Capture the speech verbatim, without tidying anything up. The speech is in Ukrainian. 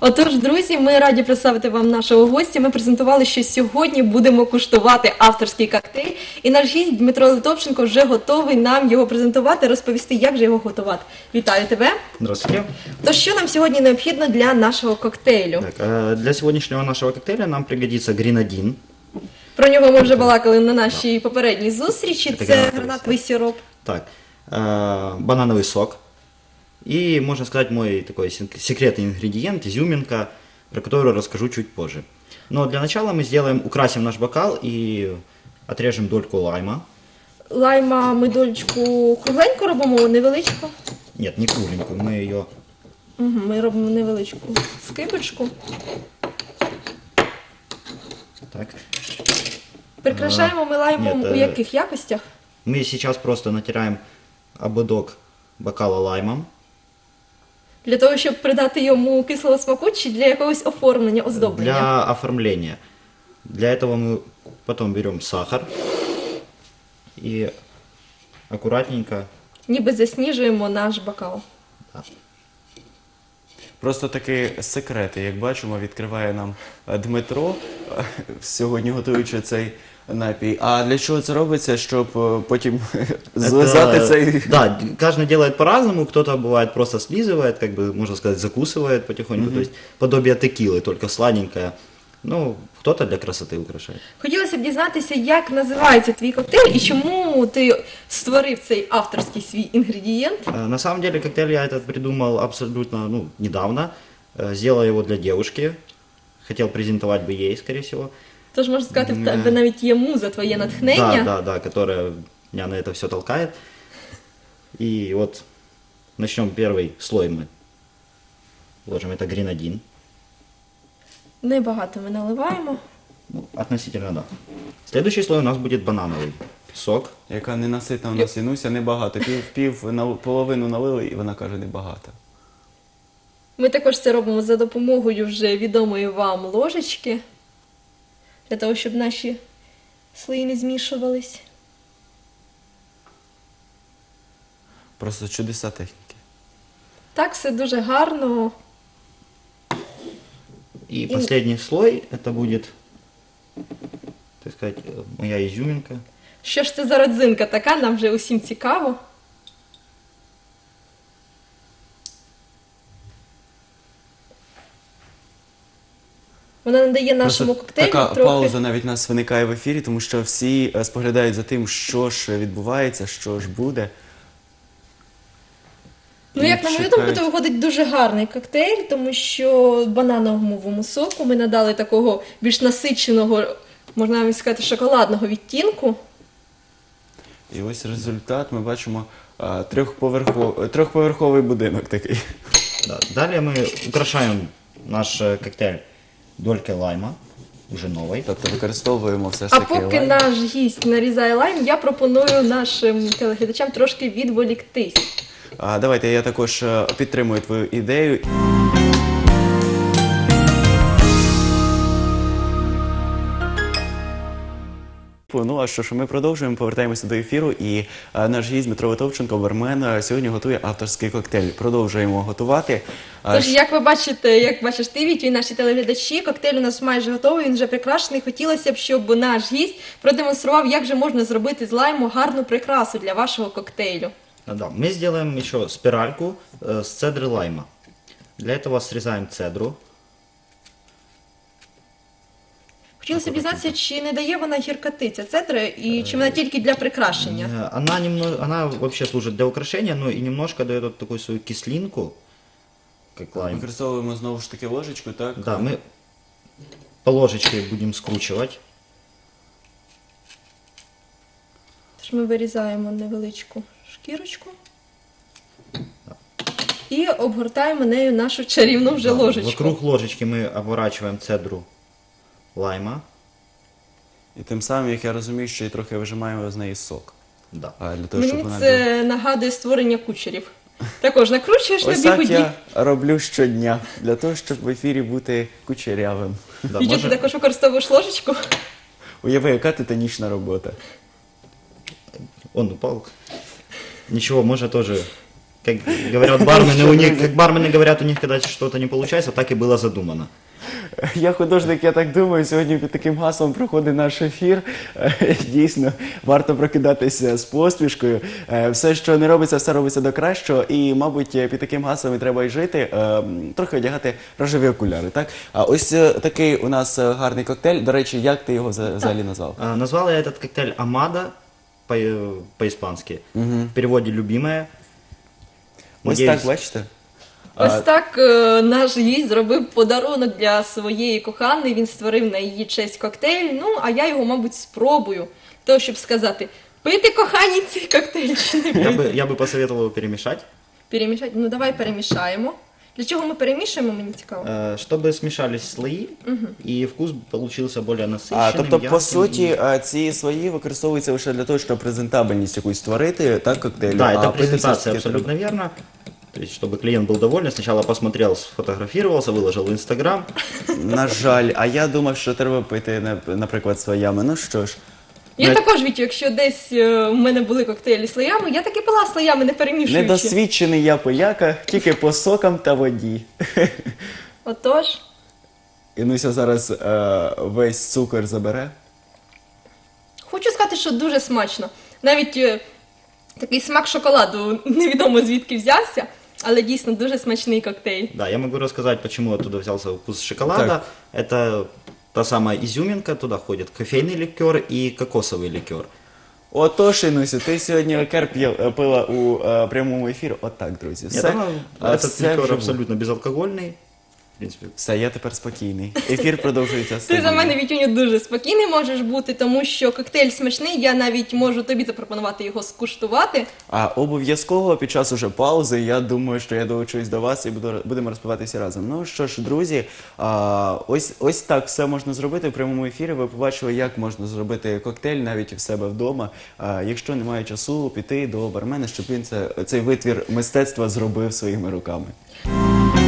Отож, друзі, ми раді представити вам нашого гостя. Ми презентували, що сьогодні будемо куштувати авторський коктейль. І наш гість Дмитро Литовченко вже готовий нам його презентувати, розповісти, як же його готувати. Вітаю тебе! Здравствуйте. То що нам сьогодні необхідно для нашого коктейлю? Так, э, для сегодняшнего нашего коктейля нам пригодится гренадин. Про нього ми вже балакали на нашій попередній зустрічі. Це Це гранатовий гранатовий сироп. Так, э, банановый сок. И, можно сказать, мой такой сек- секретный ингредиент, изюминка, про которую расскажу чуть позже. Но для начала мы сделаем, украсим наш бокал и отрежем дольку лайма. Лайма ми дольку кругленьку робимо, невеличку. Нет, не кругленькую, мы ее... Угу, ми робимо невеличку скибочку. Так. Прикрашаємо ми лаймом Ні, у та- яких якостях? Мы сейчас просто натираем ободок бокала лаймом. Для того, щоб придати йому кислого смаку чи для якогось оформлення, оздоблення? Для оформления. Для этого мы потом берем сахар и аккуратненько. Ніби засніжуємо наш бокал. Да. Просто такі секрети, як бачимо, відкриває нам е, Дмитро, е, сьогодні готуючи цей напій. А для чого це робиться, щоб е, потім зв'язати Это- цей... Да, каждый делает по-разному. Кто-то бывает просто слизывает, как бы можно сказать, закусывает потихоньку. То есть подобие текилы, только сладенькое. Ну, кто-то для красоты украшает. Хотілося б дізнатися, як називається твій коктейль і чому ти створив цей авторський свій інгредієнт. Э, На самом деле коктейль я этот придумал абсолютно ну, недавно. Э, Сделал его для девушки. Хотел презентовать бы ей, скорее всего. Тож, можна сказати, в тебе навіть є муза, твоє натхнення. Да, да, да, которая меня на это все толкает. И вот начнем первый слой мы. Ложим это гренадин. Небагато ми наливаємо. Ну, относительно, да. Следующий слой у нас будет банановый сок. Яка ненаситна у нас Інуся, небагато. Пів, пів на, половину налили, і вона каже, небагато. Ми також це робимо за допомогою вже відомої вам ложечки. Для того, щоб наші слої не змішувались. Просто чудеса техніки. Так, все дуже гарно. И последний слой это будет, так сказать, э, моя изюминка. Що ж це за родзинка така, нам вже усім цікаво. Вона надає нашому Просто коктейлю така трохи... пауза навіть у нас виникає в ефірі, тому що всі е, споглядають за тим, що ж відбувається, що ж буде. Ну, як на мою думку, Чекають. то виходить дуже гарний коктейль, тому що банановому соку ми надали такого більш насиченого, можна навіть сказати, шоколадного відтінку. І ось результат, ми бачимо а, трьохповерховий, трьохповерховий будинок такий. Да. Далее мы украшаем наш э, коктейль долькой лайма, уже новой. Тобто використовуємо все ж А таки поки лайм. наш гість нарізає лайм, я пропоную нашим телеглядачам трошки відволіктись. А, давайте, я також е, підтримую твою ідею. Ну а що ж, ми продовжуємо, повертаємося до ефіру, і е, наш гість Дмитро Литовченко, бармен, е, сьогодні готує авторський коктейль. Продовжуємо готувати. А, Тож, як ви бачите, як бачиш ти, Вітю, і наші телеглядачі, коктейль у нас майже готовий, він вже прикрашений. Хотілося б, щоб наш гість продемонстрував, як же можна зробити з лайму гарну прикрасу для вашого коктейлю. А, Да, мы сделаем еще спиральку э, с цедры лайма. Для этого срезаем цедру. Хотілося б дізнатися, чи не дає вона гіркоти ця цедра, і чи вона тільки для прикрашення? Э, Она, немного, она вообще служит для украшения, но и немножко дает вот такую свою кислинку, как лайм. Використовуємо знову ж таки ложечку, так? Да, мы по ложечке будем скручивать. Тож ми вирізаємо невеличку шкірочку і обгортаємо нею нашу чарівну вже Да, ложечку. Вокруг ложечки мы обворачиваем цедру лайма. І тим самим, як я розумію, що і трохи вижимаємо з неї сок. Да. А, для того, щоб Мені вона це нагадує створення кучерів. Також накручуєш на Ось так бігуді. я роблю щодня, для того, щоб в ефірі бути кучерявим. Да, Вітю, ти можно- також використовуєш ложечку. Уяви, яка титанічна робота. Он упал. Ничего, можно тоже как говорят бармены, у них, как бармены говорят, у них когда что-то не получается, так и было задумано. Я художник, я так думаю, сьогодні під таким гаслом проходить наш ефір. Е, Дійсно, варто прокидатися з посмішкою. Е, Все, що не робиться, все робиться до кращого. І, мабуть, під таким гаслом і треба й жити. Е, Трохи одягати рожеві окуляри, так? А ось е, такий у нас е, гарний коктейль. До речі, як ти його вза- взагалі назвав? А, Назвал я этот коктейль «Амада» по- по-испански. В переводе «любимая». Ось Надіюсь- так, бачите? Ось так е, наш гість зробив подарунок для своєї коханої, він створив на її честь коктейль, ну, а я його, мабуть, спробую, того, щоб сказати, пити коханій цей коктейль чи не Я пити. бы, я бы посоветовал его перемешать, Перемішати, ну давай перемішаємо. Для чого ми перемішуємо, мені цікаво. э, чтобы смешались слои, и вкус получился более насыщенным, А, тобто, по ярким суті, и- е, ці свої використовуються лише для того, щоб презентабельність якусь створити, так, коктейлю? Да, А это пити все ж презентация таки абсолютно верно. То есть, чтобы клиент был доволен, сначала посмотрел, сфотографировался, выложил в Инстаграм. На жаль, а я думав, що треба пити, на- наприклад, своями. Ну що ж, Я Ну, також, Вітю, якщо десь е, в мене були коктейлі слоями, я таки пила слоями, не перемішуючи. недосвідчений я по яках, тільки по сокам та воді. Отож, Інуся зараз е, весь цукор забере. хочу сказати, що дуже смачно. Навіть е, такий смак шоколаду невідомо звідки взявся, але дійсно дуже смачний коктейль. Да, я могу рассказать, почему оттуда взялся вкус шоколада. Это та самая изюминка, туда входит кофейный ликер и кокосовый ликер. Отож, Інусю, ти сьогодні ликер п'є- пила у е, прямому ефірі. Отак, друзі. Все, Нет, она- а, этот все ликер вживу. абсолютно безалкогольный. В принципе, Все, я тепер спокійний. Ефір продовжується Ти стабільно. за мене, Вітюню, дуже спокійний можеш бути, тому що коктейль смачний, я навіть можу тобі запропонувати його скуштувати. А обов'язково під час уже паузи, я думаю, що я долучусь до вас і буду, будемо розпиватися разом. Ну що ж, друзі, а, ось, ось так все можна зробити в прямому ефірі. Ви побачили, як можна зробити коктейль навіть в себе вдома. А, якщо немає часу, піти до бармена, щоб він це, цей витвір мистецтва зробив своїми руками.